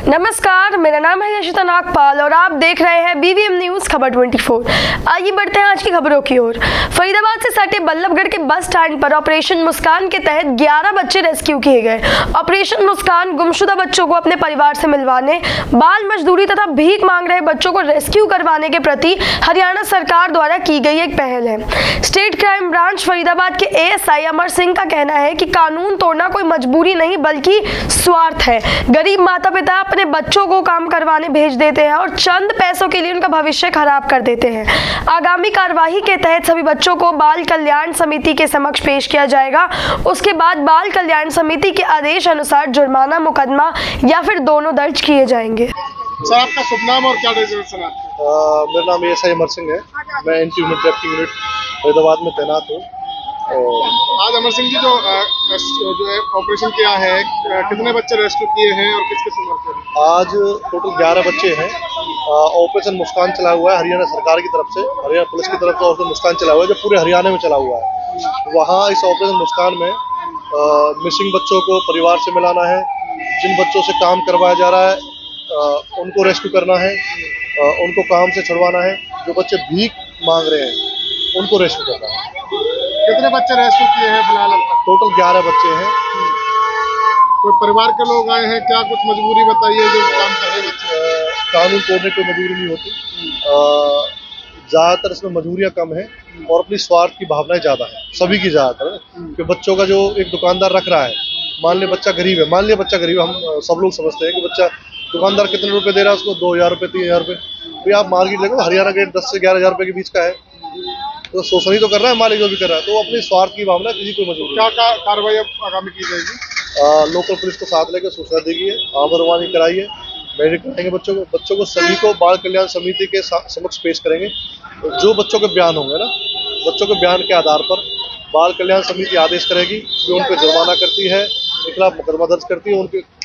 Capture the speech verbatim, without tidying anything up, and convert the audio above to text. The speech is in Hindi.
नमस्कार, मेरा नाम है यशिता नागपाल और आप देख रहे हैं बीवीएम न्यूज खबर चौबीस। आइए बढ़ते हैं आज की खबरों की ओर। फरीदाबाद से सटे बल्लभगढ़ के बस स्टैंड पर ऑपरेशन मुस्कान के तहत ग्यारह बच्चे रेस्क्यू किए गए। ऑपरेशन मुस्कान गुमशुदा बच्चों को अपने परिवार से मिलवाने, बाल मजदूरी तथा भीख मांग रहे बच्चों को रेस्क्यू करवाने के प्रति हरियाणा सरकार द्वारा की गई एक पहल है। स्टेट क्राइम ब्रांच फरीदाबाद के एएसआई अमर सिंह का कहना है कि कानून तोड़ना कोई मजबूरी नहीं बल्कि स्वार्थ है। गरीब माता पिता अपने बच्चों को काम करवाने भेज देते हैं और चंद पैसों के लिए उनका भविष्य खराब कर देते हैं। आगामी कार्यवाही के तहत सभी बच्चों को बाल कल्याण समिति के समक्ष पेश किया जाएगा। उसके बाद बाल कल्याण समिति के आदेश अनुसार जुर्माना, मुकदमा या फिर दोनों दर्ज किए जाएंगे। सर, आपका शुभ नाम और क्या डेजिग्नेशन है? मेरा नाम एएसआई अमर सिंह है। मैं anti human trafficking unit Faridabad में तैनात हूँ। आज अमर सिंह जी जो जो है ऑपरेशन किया है, कितने बच्चे रेस्क्यू किए हैं और किसके समर्पित? आज टोटल ग्यारह बच्चे हैं। ऑपरेशन मुस्कान चला हुआ है हरियाणा सरकार की तरफ से, हरियाणा पुलिस की तरफ से ऑपरेशन मुस्कान चला हुआ है जो पूरे हरियाणा में चला हुआ है। वहाँ इस ऑपरेशन मुस्कान में आ, मिसिंग बच्चों को परिवार से मिलाना है, जिन बच्चों से काम करवाया जा रहा है आ, उनको रेस्क्यू करना है, आ, उनको काम से छुड़वाना है, जो बच्चे भीख मांग रहे हैं उनको रेस्क्यू करना है। कितने बच्चे रेस्क्यू किए हैं फिलहाल? टोटल ग्यारह बच्चे हैं। कोई परिवार के लोग आए हैं क्या? कुछ मजबूरी बताइए जो काम कर रहे बच्चे? कानून तोड़ने कोई मजबूरी नहीं होती। ज़्यादातर इसमें मजबूरियाँ कम है और अपनी स्वार्थ की भावनाएं ज़्यादा है, सभी की ज़्यादातर है। कि बच्चों का जो एक दुकानदार रख रहा है, मान लिया बच्चा गरीब है, मान लिया बच्चा गरीब है, हम सब लोग समझते हैं कि बच्चा दुकानदार कितने रुपए दे रहा है उसको, दो हज़ार रुपये तीन हज़ार रुपये। भाई आप मार्केट देखो, हरियाणा गेट दस से ग्यारह हज़ार रुपये के बीच का है, तो शोषण तो कर रहा है मालिक जो भी कर रहा है। तो अपनी स्वार्थ की भावना, किसी को मजबूरी। क्या क्या कार्रवाई आगामी की जाएगी? लोकल पुलिस को साथ लेकर सूचना देगी, आमदरवानी कराई है, मेडिक कराएंगे बच्चों को। बच्चों को सभी को बाल कल्याण समिति के समक्ष पेश करेंगे। जो बच्चों के बयान होंगे ना, बच्चों के बयान के आधार पर बाल कल्याण समिति आदेश करेगी कि उन पर जुर्माना करती है, के खिलाफ मुकदमा दर्ज करती है, उनके